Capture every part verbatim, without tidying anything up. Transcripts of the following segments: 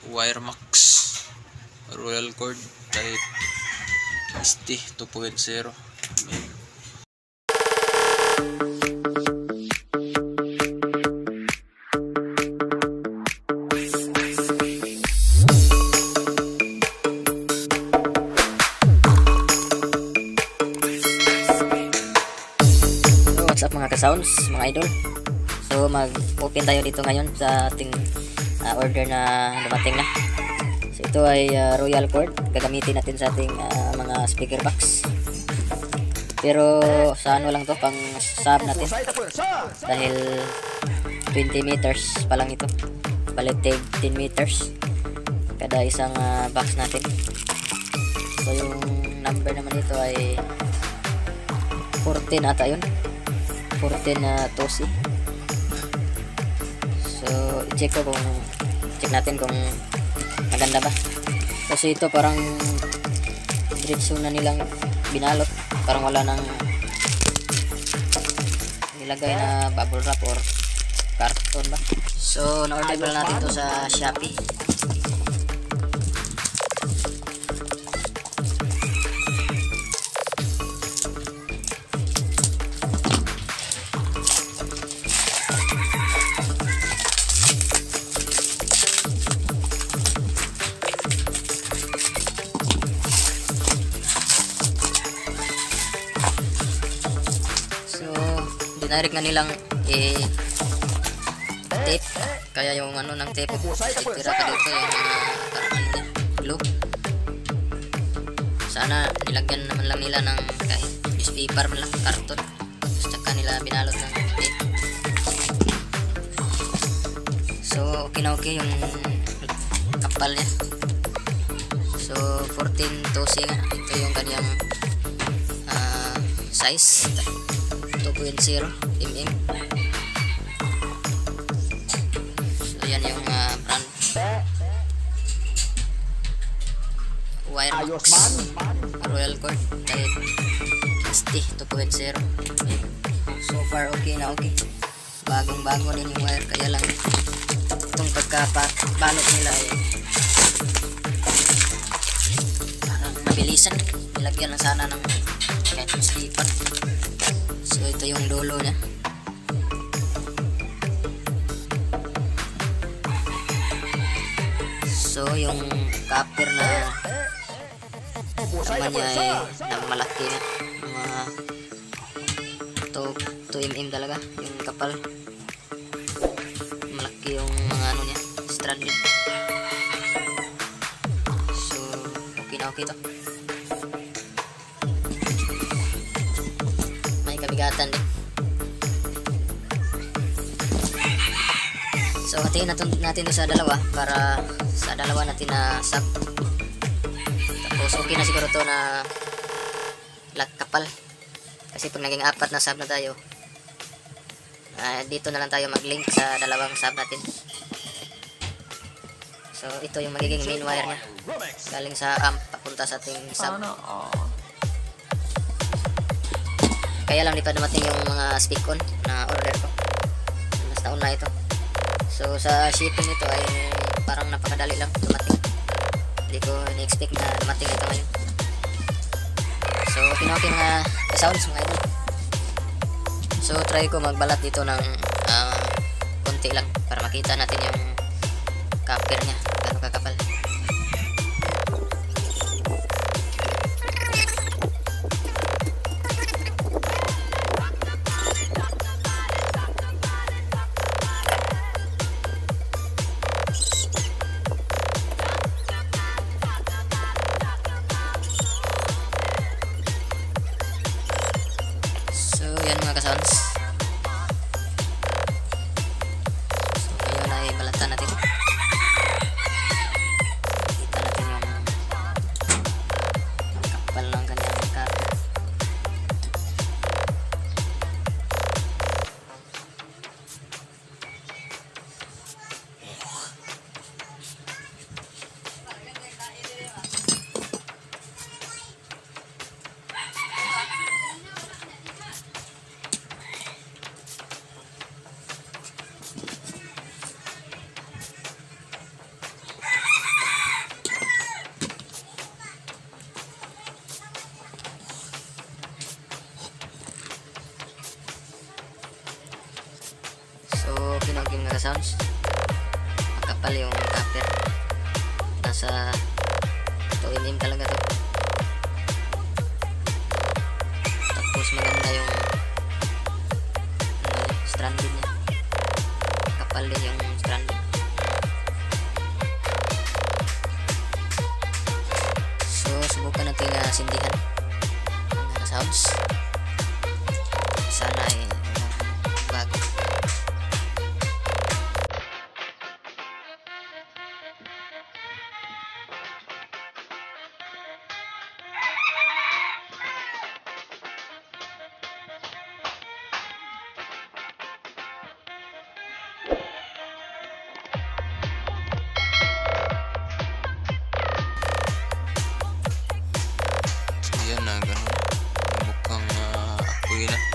Wiremax Royal Cord type S T two point oh. What's up mga ka-sounds, mga idol? So mag-open tayo dito ngayon sa ating uh, order na dumating na. So ito ay uh, Royal Cord. Gagamitin natin sa ating uh, mga speaker box. Pero sa ano lang to, pang sub natin. Dahil twenty meters pa lang ito. Balitig ten meters kada isang uh, box natin. So yung number naman ito ay fourteen ata yun. fourteen na uh, tosi. So check ko kung check natin kung maganda ba. Kasi ito parang diretso na nilang binalot, parang wala nang nilagay na bubble wrap or carton ba. So na-order pala natin ito sa Shopee. Direct na nilang eh, tape, kaya yung ano ng tape titira ka dito yung mga parang ano niya, glue. Sana nilagyan naman lang nila ng kahit newspaper man lang, karton, tapos tsaka nila binalot ng tape. So okay na okay yung kapal niya. So fourteen tosi nga, ito yung kanyang uh, size two point oh mm. So yan yung uh, brand Wiremax Royal Cord type S T two point oh. So far okay na okay, bagong bago din yung wire, kaya lang itong pagkabalot nila ay parang mabilisan, nilagyan na sana ng kahit slipper. So ito yung dulo niya. So yung copper na naman niya ay na malaki na, mga two mm talaga yung kapal. Malaki yung mga ano niya, strand niya. So okay na okay to. Kabigatan din. So hatiin natin, natin ito sa dalawa para sa dalawa natin na sub. Tapos okay na siguro to na lat kapal. Kasi pag naging apat na sub na tayo, uh, dito na lang tayo mag-link sa dalawang sub natin. So ito yung magiging main wire niya, galing sa amp papunta sa ating sub. Kaya lang di pa dumating yung mga speak-on na order ko. Mas nauna ito. So sa shipping nito ay parang napakadali lang dumating. Hindi ko na-expect na dumating ito ngayon. So okay na okay mga sounds mga idol. So try ko magbalat dito ng uh, konti lang para makita natin yung copper niya, gano'ng kakapal. Mga ka-sounds, so ngayon ay balatan natin. ka-sounds. Makapal yung copper. Nasa two mm talaga to. Tapos maganda yung ano, stranded niya. Kapal din yung stranded. So subukan natin uh, sindihan mga sounds. Sana ay bago. Yan na, ganun. Mukhang uh, apoy na.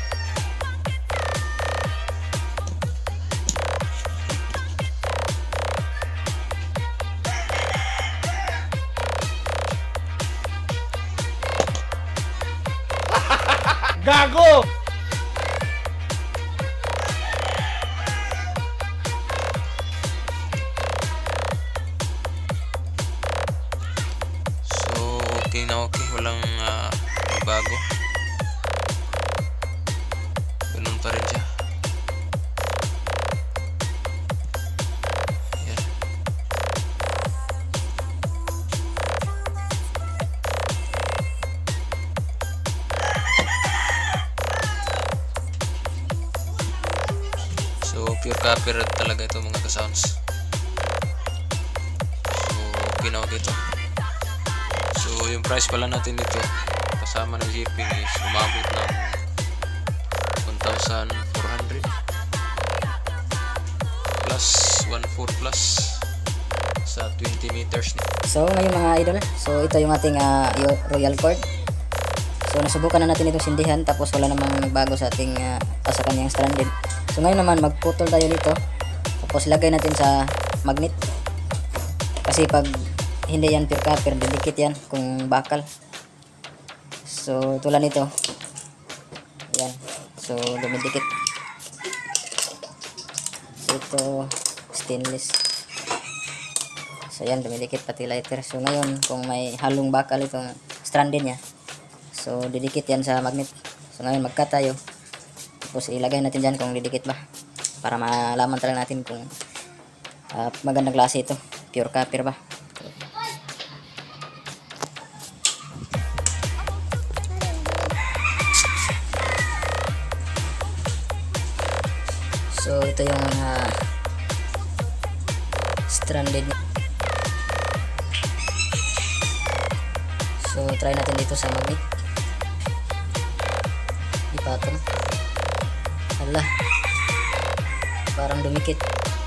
Gago! So, okay na okay. Walang uh, bago. Ganun pa rin siya. Yan. So, pure copper talaga ito mga ka-sounds. So, okay na okay ito. So, yung price pala natin dito kasama ng shipping is umabot ng one thousand four hundred plus one four plus sa twenty meters. So ngayon mga idol, so ito yung ating uh, royal cord. So nasubukan na natin itong sindihan tapos wala namang nagbago sa ating uh, sa kanyang stranded. So ngayon naman magputol tayo dito tapos lagay natin sa magnet. Kasi pag hindi yan pure copper, didikit yan kung bakal. So tulad nito. Yan. So dumidikit. So ito stainless. So yan, dumidikit pati lighter. So ngayon kung may halong bakal itong stranded niya, so didikit yan sa magnet. So ngayon magka tayo. Tapos ilagay natin dyan kung didikit ba, para malaman talaga natin kung uh, magandang klase ito, pure copper ba. So ito yung uh, stranded niya. So try natin dito sa magnet. Ipatong. Hala, parang dumikit.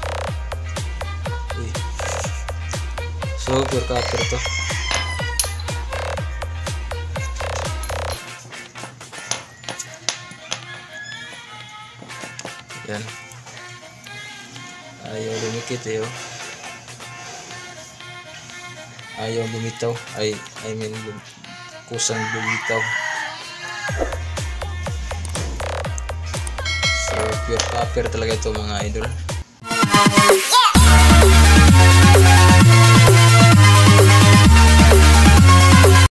Uy. So pure copper to. Yan. Ayaw lumikit eh oh. Ayaw lumitaw. Ay, I mean lum kusang lumitaw. So pure copper talaga ito mga idol.